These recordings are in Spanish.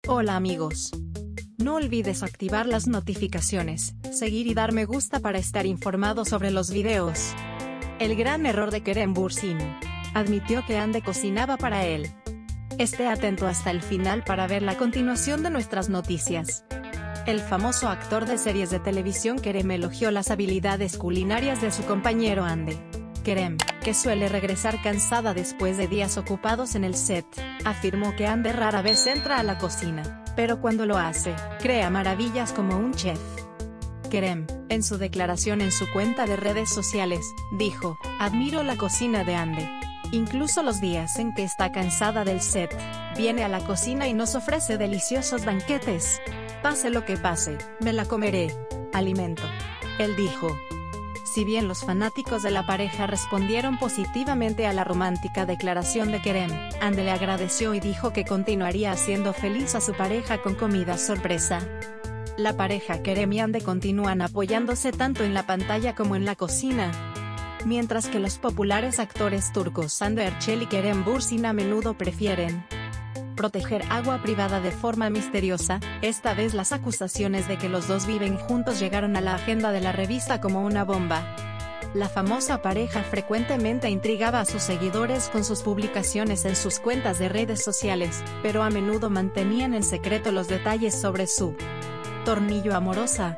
Hola amigos. No olvides activar las notificaciones, seguir y dar me gusta para estar informado sobre los videos. El gran error de Kerem Bürsin. Admitió que Hande cocinaba para él. Esté atento hasta el final para ver la continuación de nuestras noticias. El famoso actor de series de televisión Kerem elogió las habilidades culinarias de su compañero Hande. Kerem, que suele regresar cansada después de días ocupados en el set, afirmó que Hande rara vez entra a la cocina, pero cuando lo hace, crea maravillas como un chef. Kerem, en su declaración en su cuenta de redes sociales, dijo: "Admiro la cocina de Hande. Incluso los días en que está cansada del set, viene a la cocina y nos ofrece deliciosos banquetes. Pase lo que pase, me la comeré. Alimento". Él dijo. Si bien los fanáticos de la pareja respondieron positivamente a la romántica declaración de Kerem, Hande le agradeció y dijo que continuaría haciendo feliz a su pareja con comida sorpresa. La pareja Kerem y Hande continúan apoyándose tanto en la pantalla como en la cocina. Mientras que los populares actores turcos Hande Erçel y Kerem Bürsin a menudo prefieren proteger agua privada de forma misteriosa, esta vez las acusaciones de que los dos viven juntos llegaron a la agenda de la revista como una bomba. La famosa pareja frecuentemente intrigaba a sus seguidores con sus publicaciones en sus cuentas de redes sociales, pero a menudo mantenían en secreto los detalles sobre su tornillo amorosa.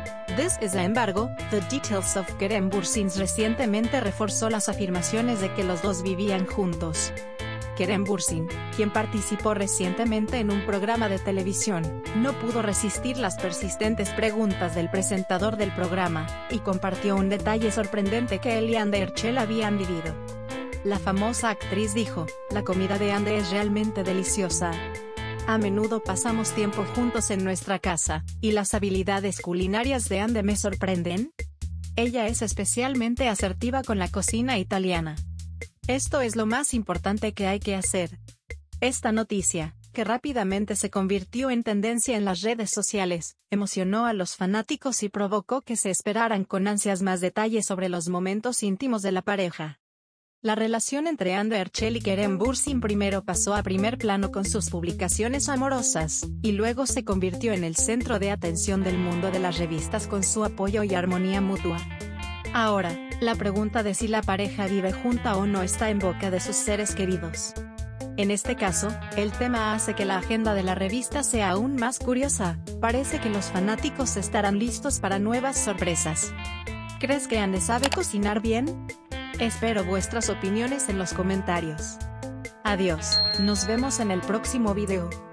Sin embargo, The Details of Kerem Bürsin recientemente reforzó las afirmaciones de que los dos vivían juntos. Kerem Bürsin, quien participó recientemente en un programa de televisión, no pudo resistir las persistentes preguntas del presentador del programa, y compartió un detalle sorprendente que él y Hande Erçel habían vivido. La famosa actriz dijo: "La comida de Hande es realmente deliciosa. A menudo pasamos tiempo juntos en nuestra casa, y las habilidades culinarias de Hande me sorprenden. Ella es especialmente asertiva con la cocina italiana. Esto es lo más importante que hay que hacer". Esta noticia, que rápidamente se convirtió en tendencia en las redes sociales, emocionó a los fanáticos y provocó que se esperaran con ansias más detalles sobre los momentos íntimos de la pareja. La relación entre Hande Erçel y Kerem Bürsin primero pasó a primer plano con sus publicaciones amorosas, y luego se convirtió en el centro de atención del mundo de las revistas con su apoyo y armonía mutua. Ahora, la pregunta de si la pareja vive junta o no está en boca de sus seres queridos. En este caso, el tema hace que la agenda de la revista sea aún más curiosa. Parece que los fanáticos estarán listos para nuevas sorpresas. ¿Crees que Hande sabe cocinar bien? Espero vuestras opiniones en los comentarios. Adiós, nos vemos en el próximo video.